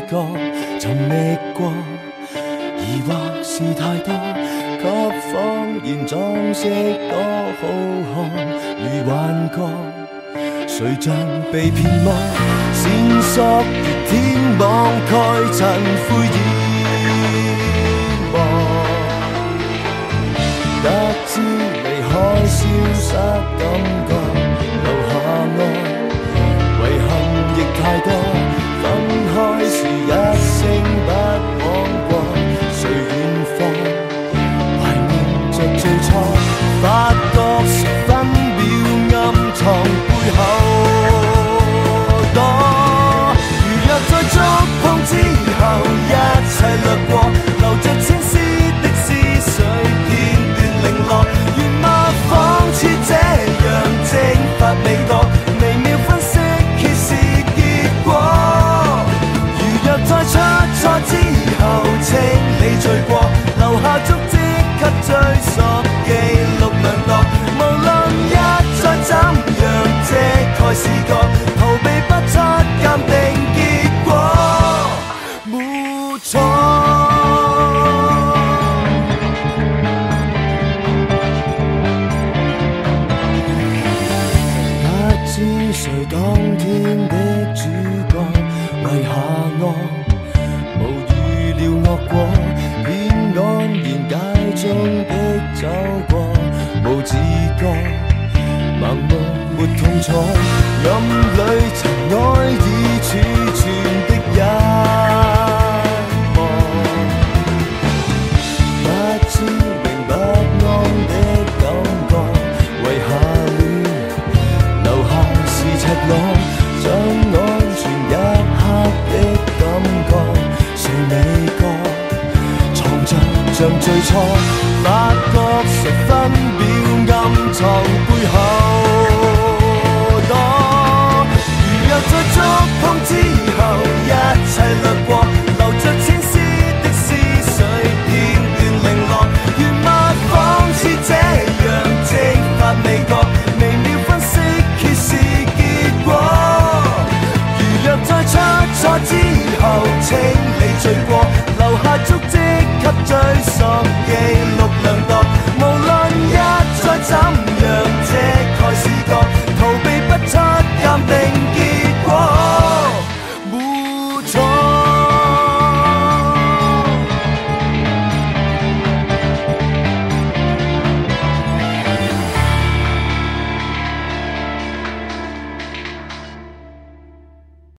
覺尋覓過，疑惑是太多，給謊言裝飾多好看，如幻覺，誰像被騙魔，線索越天網蓋塵灰淹沒，得知離開消失感覺，留下愛遺憾亦太多，分開時一聲不枉過，誰遠方懷念着最初，發覺十分秒暗藏背後多，如若再觸碰之後一切掠過，留着青絲的思緒片段零落，原貌仿似這樣蒸發味覺，微妙分析揭示結果，如若再出錯之後清理罪過，留下足跡給追溯記錄量度，無論一再怎樣遮蓋視覺，逃避不出鑑定結果，沒錯。不知誰當天的主角，遺下我無預料惡果，偏安然街中的走過，無自覺盲目沒痛楚，暗裏塵埃已儲存的一幕，不知名不安的感覺，遺下戀留下是赤裸，像安全一刻的感覺，誰未覺藏着像最初，發覺十分秒暗藏背後多，如若再觸碰之後一切掠過，留着青絲的思緒片段零落，原貌仿似這樣蒸發味覺，微妙分析揭示結果，如若再出錯之後清理罪過，留下足跡給追溯記